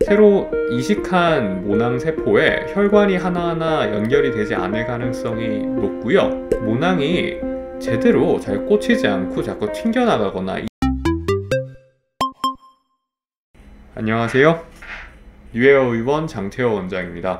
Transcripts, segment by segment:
새로 이식한 모낭세포에 혈관이 하나하나 연결이 되지 않을 가능성이 높고요. 모낭이 제대로 잘 꽂히지 않고 자꾸 튕겨나가거나. 안녕하세요. 뉴웨어 의원 장태호 원장입니다.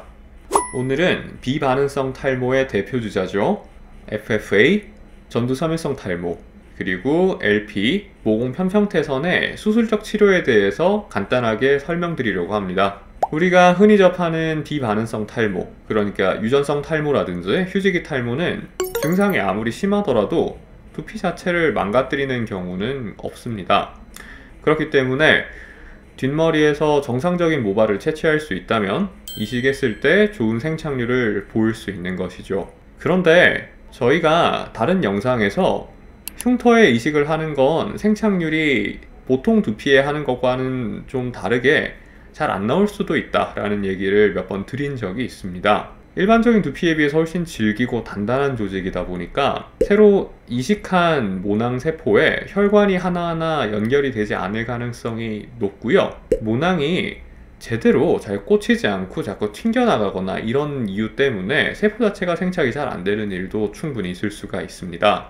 오늘은 비반응성 탈모의 대표주자죠. FFA, 전두섬유성 탈모, 그리고 LP, 모공 편평태선의 수술적 치료에 대해서 간단하게 설명드리려고 합니다. 우리가 흔히 접하는 비반응성 탈모, 그러니까 유전성 탈모라든지 휴지기 탈모는 증상이 아무리 심하더라도 두피 자체를 망가뜨리는 경우는 없습니다. 그렇기 때문에 뒷머리에서 정상적인 모발을 채취할 수 있다면 이식했을 때 좋은 생착률을 보일 수 있는 것이죠. 그런데 저희가 다른 영상에서 흉터에 이식을 하는 건 생착률이 보통 두피에 하는 것과는 좀 다르게 잘 안 나올 수도 있다라는 얘기를 몇 번 드린 적이 있습니다. 일반적인 두피에 비해서 훨씬 질기고 단단한 조직이다 보니까 새로 이식한 모낭세포에 혈관이 하나하나 연결이 되지 않을 가능성이 높고요. 모낭이 제대로 잘 꽂히지 않고 자꾸 튕겨나가거나 이런 이유 때문에 세포 자체가 생착이 잘 안 되는 일도 충분히 있을 수가 있습니다.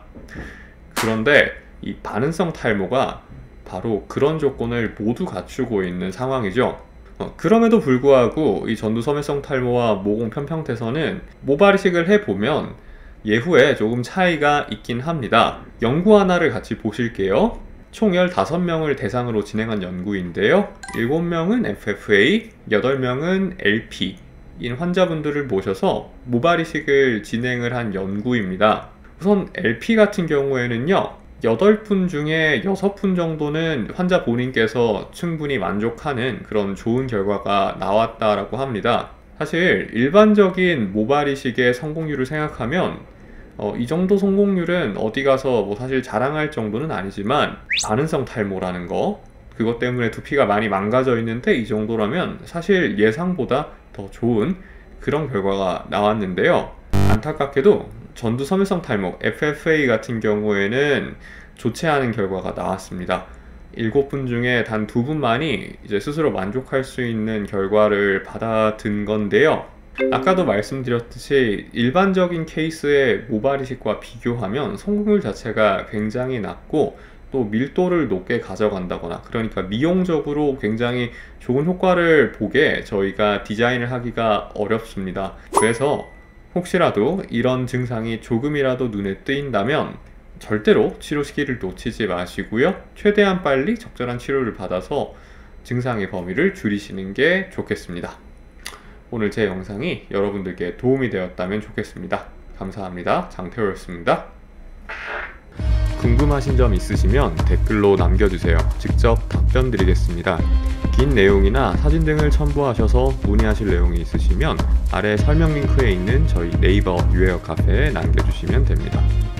그런데 이 반응성 탈모가 바로 그런 조건을 모두 갖추고 있는 상황이죠. 그럼에도 불구하고 이 전두섬유성 탈모와 모공 편평태선은 모발 이식을 해보면 예후에 조금 차이가 있긴 합니다. 연구 하나를 같이 보실게요. 총 15명을 대상으로 진행한 연구인데요. 7명은 FFA, 8명은 LP 인 환자분들을 모셔서 모발 이식을 진행을 한 연구입니다. 우선 LP 같은 경우에는요, 8분 중에 6분 정도는 환자 본인께서 충분히 만족하는 그런 좋은 결과가 나왔다라고 합니다. 사실 일반적인 모발 이식의 성공률을 생각하면 이 정도 성공률은 어디 가서 뭐 사실 자랑할 정도는 아니지만, 반응성 탈모라는 거, 그것 때문에 두피가 많이 망가져 있는데 이 정도라면 사실 예상보다 더 좋은 그런 결과가 나왔는데요. 안타깝게도 전두섬유성 탈모 FFA 같은 경우에는 좋지 않은 결과가 나왔습니다. 7분 중에 단 2분만이 이제 스스로 만족할 수 있는 결과를 받아든 건데요. 아까도 말씀드렸듯이 일반적인 케이스의 모발 이식과 비교하면 성공률 자체가 굉장히 낮고, 또 밀도를 높게 가져간다거나, 그러니까 미용적으로 굉장히 좋은 효과를 보게 저희가 디자인을 하기가 어렵습니다. 그래서 혹시라도 이런 증상이 조금이라도 눈에 띄인다면 절대로 치료 시기를 놓치지 마시고요. 최대한 빨리 적절한 치료를 받아서 증상의 범위를 줄이시는 게 좋겠습니다. 오늘 제 영상이 여러분들께 도움이 되었다면 좋겠습니다. 감사합니다. 장태호였습니다. 궁금하신 점 있으시면 댓글로 남겨주세요. 직접 답변 드리겠습니다. 긴 내용이나 사진 등을 첨부하셔서 문의하실 내용이 있으시면 아래 설명 링크에 있는 저희 네이버 뉴웨어 카페에 남겨주시면 됩니다.